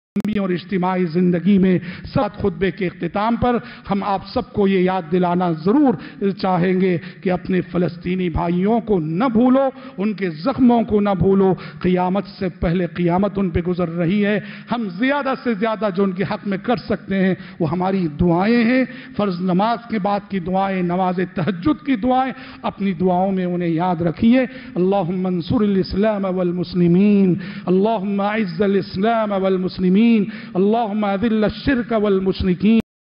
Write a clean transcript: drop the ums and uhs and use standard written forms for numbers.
और इज्तिमाई ज़िंदगी में साथ खुतबे के इख्तिताम पर हम आप सबको ये याद दिलाना ज़रूर चाहेंगे कि अपने फ़लस्तीनी भाइयों को न भूलो, उनके ज़ख्मों को न भूलो। क़ियामत से पहले क़ियामत उन पर गुज़र रही है। हम ज़्यादा से ज़्यादा जो उनके हक़ में कर सकते हैं वो हमारी दुआएँ हैं। फ़र्ज़ नमाज के बाद की दुआएँ, नमाज तहज्जुद की दुआएँ, अपनी दुआओं में उन्हें याद रखिए। अल्लाहुम्मा अंसुरिल इस्लाम वल मुस्लिमीन, अल्लाहुम्मा अइज़्ज़िल इस्लाम वल मुस्लिमीन, अल्लाहुम्मा अज़िल्ल अश्शिर्क वल मुश्रिकीन।